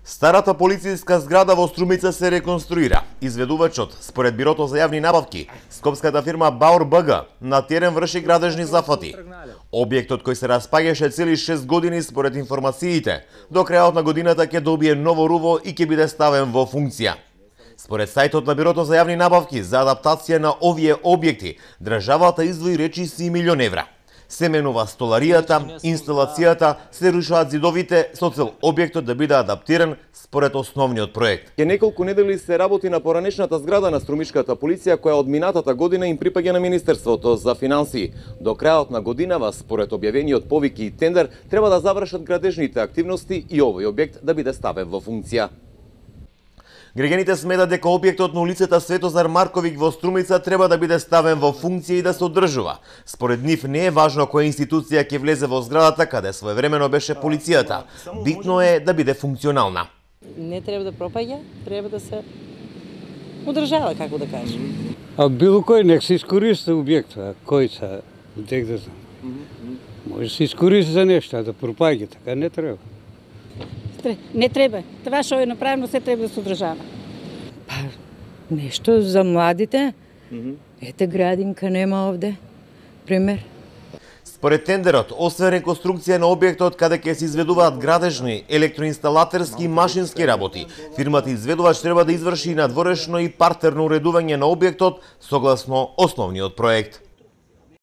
Старата полицијска зграда во Струмица се реконструира. Изведувачот, според Бирото за јавни набавки, скопската фирма Баур БГ, на терен врши градежни зафати. Објектот кој се распаѓаше цели 6 години според информациите, до крајот на годината ќе добие ново руво и ќе биде ставен во функција. Според сајтот на Бирото за јавни набавки, за адаптација на овие објекти, државата издвои речиси милион евра. Се менува столаријата, инсталацијата, се рушуваат зидовите со цел објектот да биде адаптиран според основниот проект. Ке неколку недели се работи на поранешната зграда на Струмишката полиција која од минатата година им припаѓа на Министерството за финансии. До крајот на годинава, според објавениот повики и тендер, треба да завршат градежните активности и овој објект да биде ставен во функција. Граѓаните сметат дека објектот на улицата Светозар Марковиќ во Струмица треба да биде ставен во функција и да се одржува. Според нив не е важно која институција ќе влезе во зградата каде своевремено беше полицијата. Битно е да биде функционална. Не треба да пропаѓа, треба да се одржава, како да кажем. А било кој нек се искористи објектот, кој се дек да знам. Може се искористи за нешто, да пропаѓа, така не треба. Не треба. Това што е направено се треба да се одржава. Па, нешто за младите. Ете градинка нема овде. Пример. Според тендерот, освен реконструкција на објектот каде ќе се изведуваат градежни, електроинсталатерски и машински работи, фирмата изведувач треба да изврши надворешно и партерно уредување на објектот согласно основниот проект.